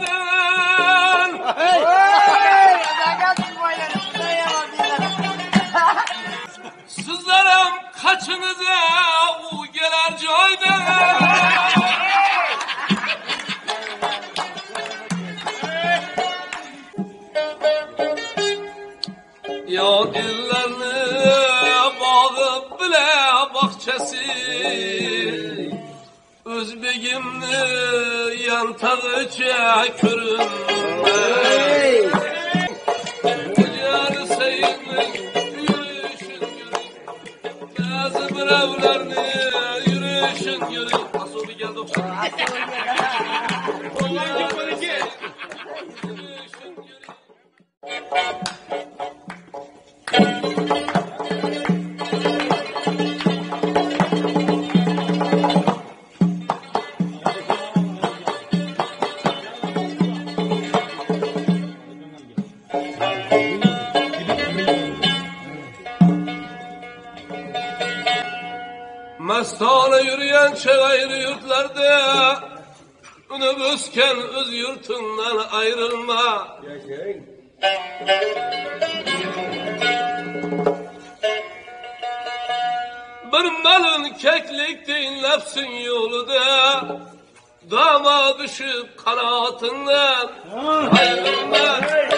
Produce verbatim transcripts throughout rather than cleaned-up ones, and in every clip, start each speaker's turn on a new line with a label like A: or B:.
A: Sizlerim kaçınıza u gelir joyda. Ya dillerini bağıp bile bahçesi, Özbegimni yantağıca körünme. Ucar seyirlik yürüyüşün görün, bazı brevlerini yürüyüşün görün. Nasıl bir geldi okşan? Mestane yürüyen çevaylı yurtlarda, Ünü büsken öz yurtundan ayrılma. Bir malın keklik dinlepsin yolda, Dama düşüp kanatından ayrılma.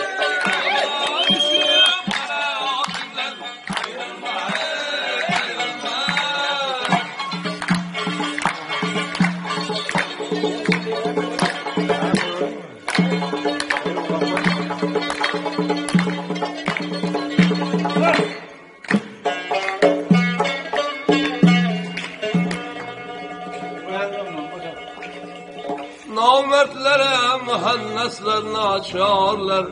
A: Namertlere mühenneslerini açarlar.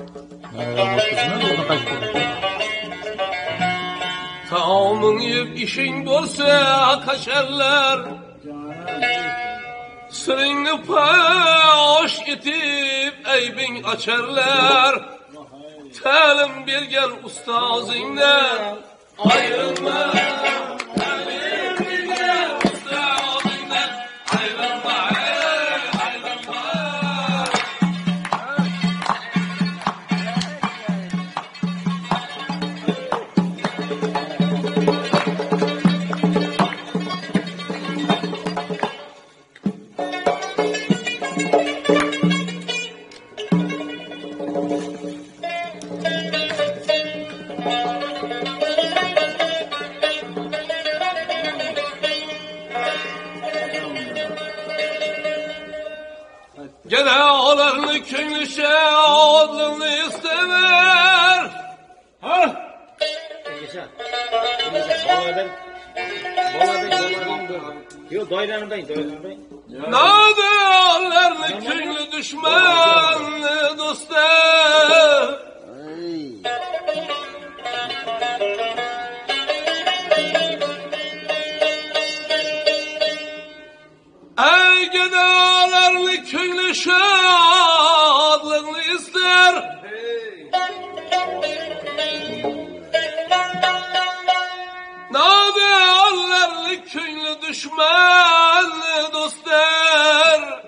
A: Taamın yiyip işin bolsa kaçarlar. Sırrını paş etip eybin açarlar. Talim bergen ustazından ayrılma. Gene ağlarını köylü şadlığını istemer.
B: Ha? Yaşa. Yaşa. Bağladım. Bağladım. Bağladım. Yok doylarındayım. Doylarındayım.
A: Nade ağlarını köylü düşmanı dostlar. Ey gene ağlarını köylü şadlığını ister. Nade ağlarını köylü düşmanı dostlar.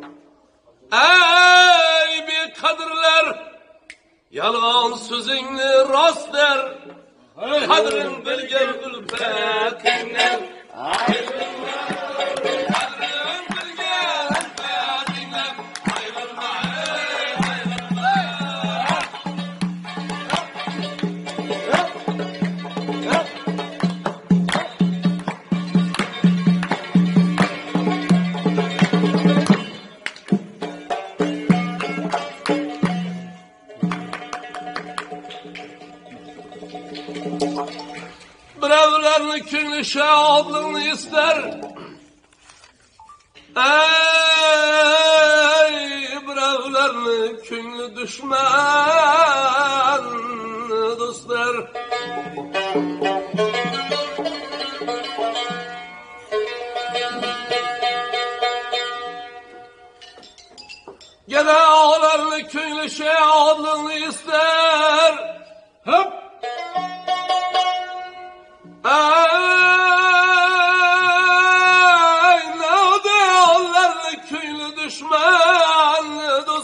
A: Ey bir kadırlar, yalan sözünü rast der. Kadrin bilgen ülfetinden ayrılma. Kadrin bilgen ülfetinden ayrılma. Brevlerini künlü şadlığını ister. Ey brevlerini künlü düşman dostlar. Gene ağlarını künlü şadlığını ister. Hop! Ey nade ağlarını köylü düşman dostlar.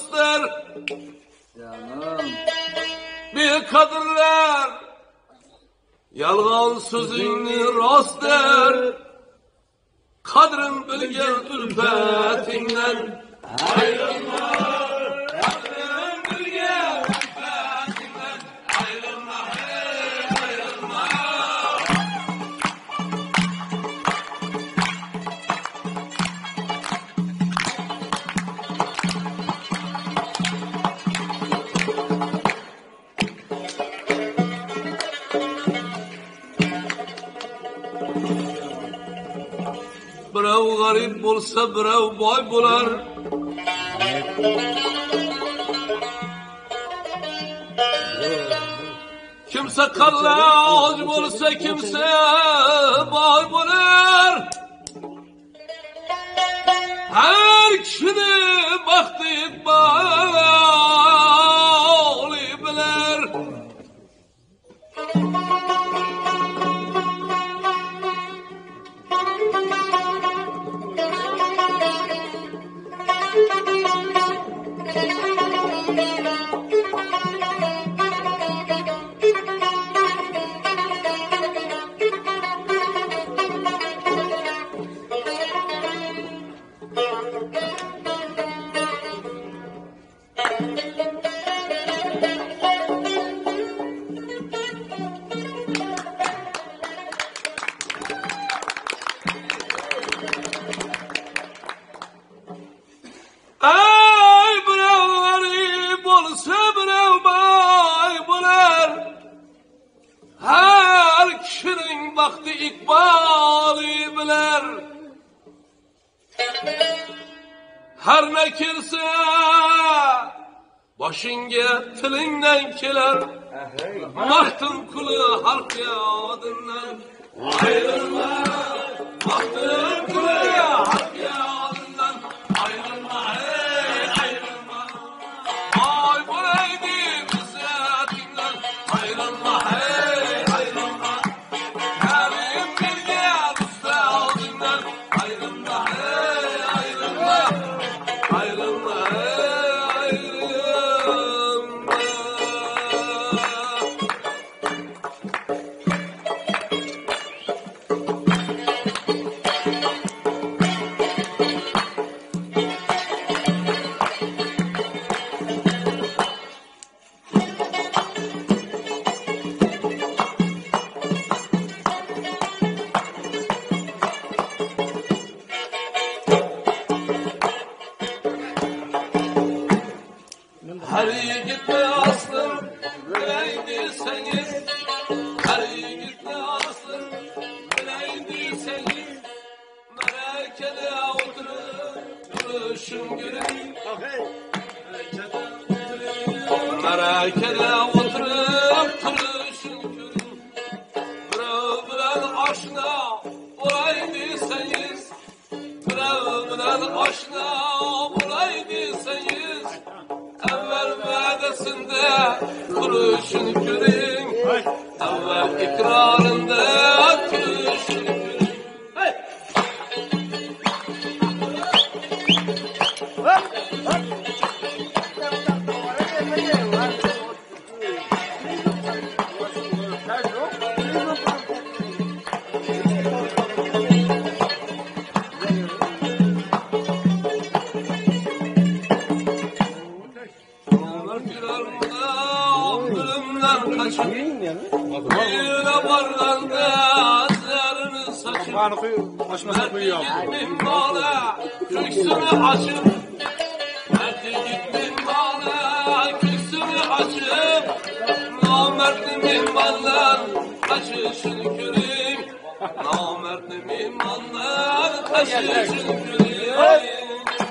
A: kadırlar, yalgan sözünü rost der. Kadrin bilgen ülfetinden ayrılma. Kadrin bilgen ülfetinden ayrılma, ayrılma. Birov garip bo'lsa, birov boy bo'lar. Kimsa qalloj bo'lsa, kimsa boy bo'lar. Har kishini baxti iqboli bilar. Ay birov garip bo'lsa, birov boy bo'lar. Har kishining baxti iqboli bilar. Har ne kelsa boshingga tilingdan kelar. Maxtun kuli xalq yodindan ayrılma. Maxtun kuli xalq yodindan ayrılma, hey, ayrılma. Ay bo'laydi bizzatingdan ayrılma, hey, ayrılma. Karim bilgan ustozingdan ayrılma, hey, ayrılma. Ayrılma, hey, ayrılma. Her yiğitle aslım bileydiyseniz, her yiğitle aslım bileydiyseniz, merakede oturup duruşun görün. Merakede oturup duruşun görün. Birov bilan aşna olaydiyseniz, birov bilan aşna olaydiyseniz, evvel va'dasında duruşun görün. Evvel ikrarında duruşun görün. Hey! Yine varlanda azlarını saçıp, mertlik bana köksünü açıp, mertlik bana köksünü açıp, namertliğin bana kaçışını göreyim, namertliğin bana kaçışını göreyim.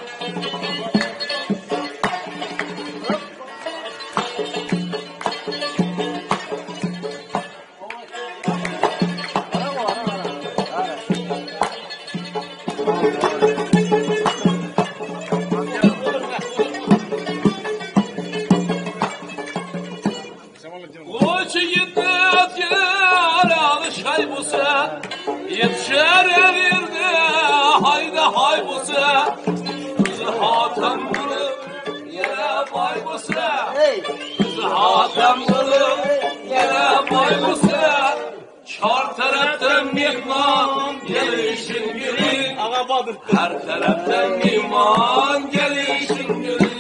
A: Koçu gitmez yaralı şay bulsa, yetişer evinde hayda hay bulsa, bizi hatem bulup yere bay bulsa, bizi hatem bulup mihman gelişin gülüm.
B: Ağa Bahadır.
A: Her taraftan mihman gelişin gülüm.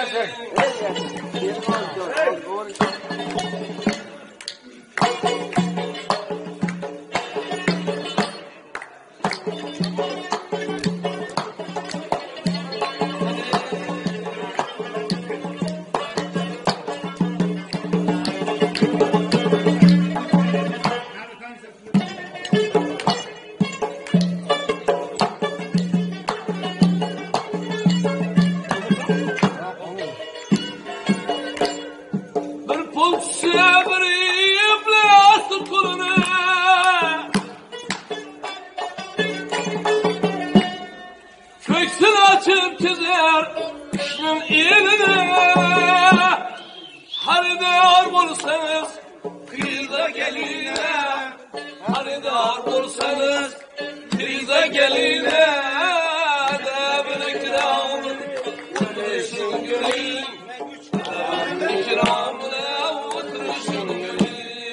A: Bir pulsuya bir iblis kulunu köksünü açıp çizer kışın eline. Haridar olsanız kıyıda geline, haridar olsanız kıyıda geline. Devin ikramın oturuşun göreyim, devin ikramına oturuşun göreyim.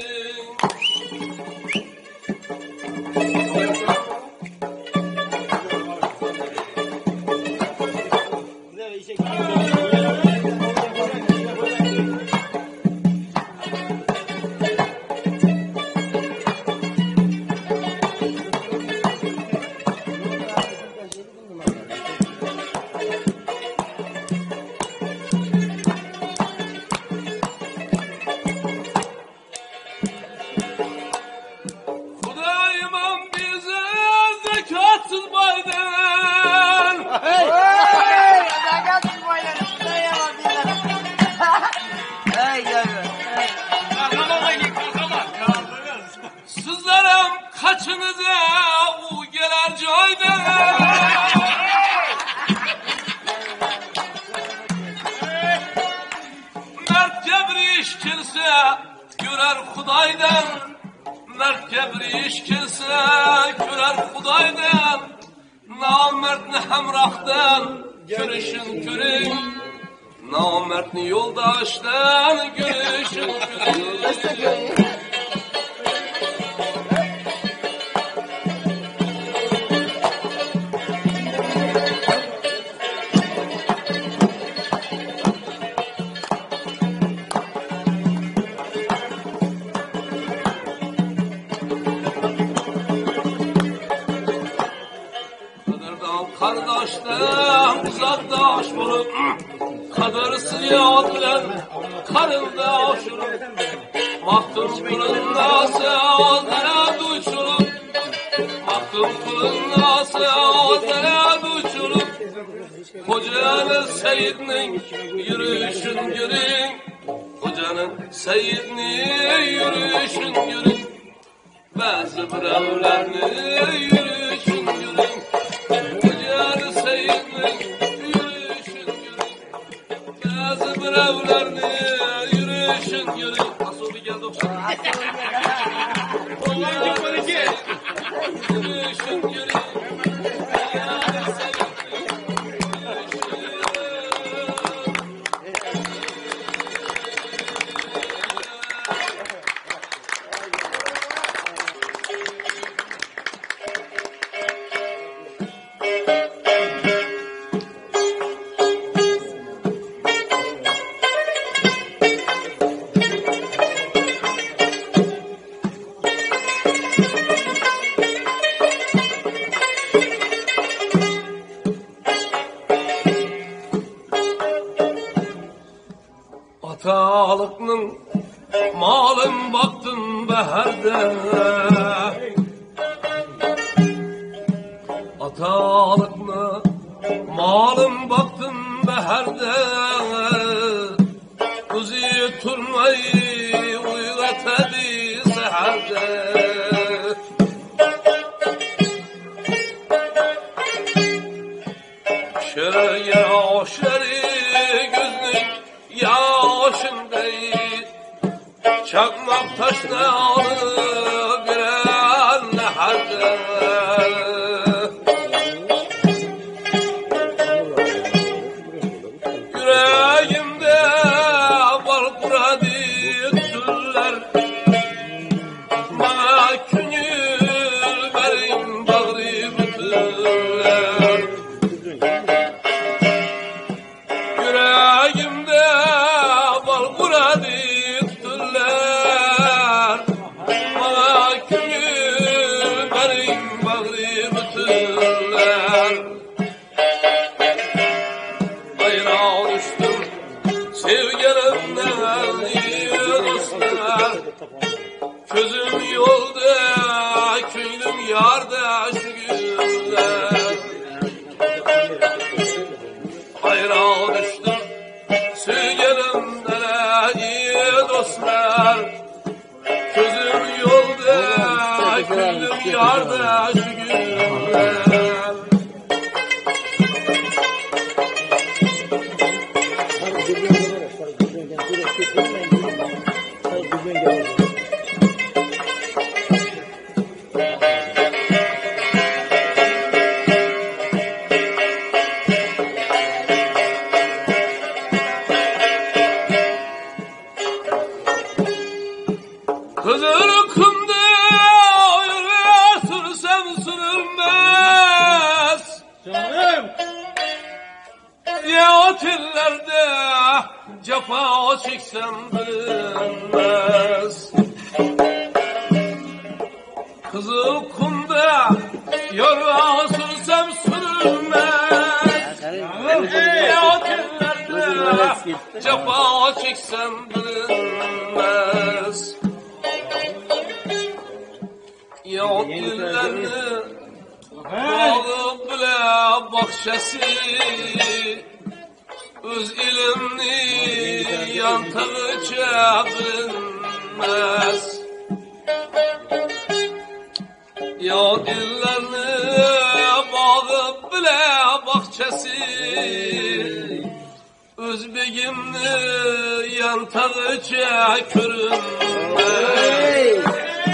A: Hudayman bize zekatsız baydan.
C: Hey! Zakatsız bayram. Dayama bize. Hey yavrum.
A: Sizlerim kaçınıza u gelir caydan. Mertçe bir iş kilse görer Hudaydan. Mertçe bir iş kilse görer Hudaydan. Namertni hemrahtan görüşün görün. Namertni yoldaştan görüşün görün. Kadırdan kardeşten uzaktaş bulup kadırsız yağdılar karındaş olup mahtum kılında sağlara duçulup mahtum kılında sağlara duçulup hocanın seyidinin yürüyüşün görün, hocanın seyidinin yürüyüşün görün, bazı brevlerini yürüyüşün görün. Hocanın seyidinin yürüyüşün görün, bazı brevlerini yürüyüşün görün. Nasıl bir geldi okşadı? Hocanın seyidinin yürüyüşün görün. Atalıkның malın baktın beherde. Atalıkны malın baktın beherde. Kuzi turmayı uygatadı seherde. Şöyle aşırı gözünün yaşındayız. Çakmak taşla alıp biren herde. Yüreğimde var kuradı tüller. Bana künül otillerde cefa çeksem bilinmez. Kızıl kumda yorğa sürsem sürülmez. Otillerde cefa çeksem bilinmez. Ya dillerini bağlı bile bahçesi, öz ilimni yantağıca bilinmez. Ya dillerini bağlı bile bahçesi, öz begimni yantağıca görünmez.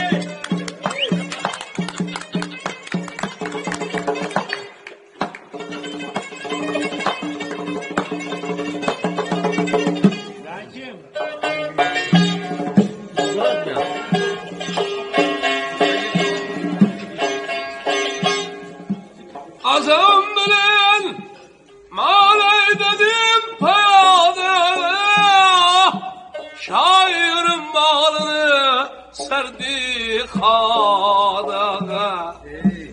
A: Azam bilen malay dedim payada, şairin malını serdi hadaga.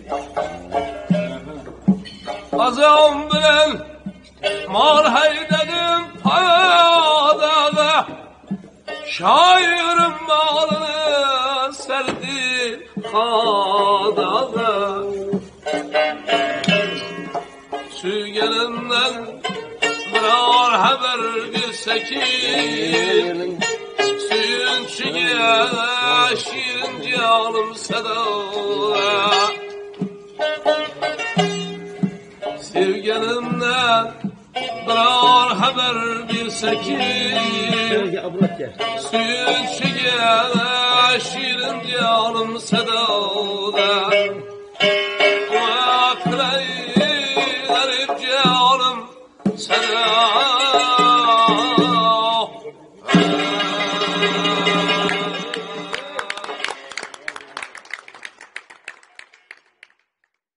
A: Azam bilen malay dedim payada, şairin malını serdi hadaga. Sügeninden birer haber bilsekin, suyun çiğe şirin canım sedaya. Sevgenimden birer haber bilsekin, suyun çiğe şirin canım sedaya.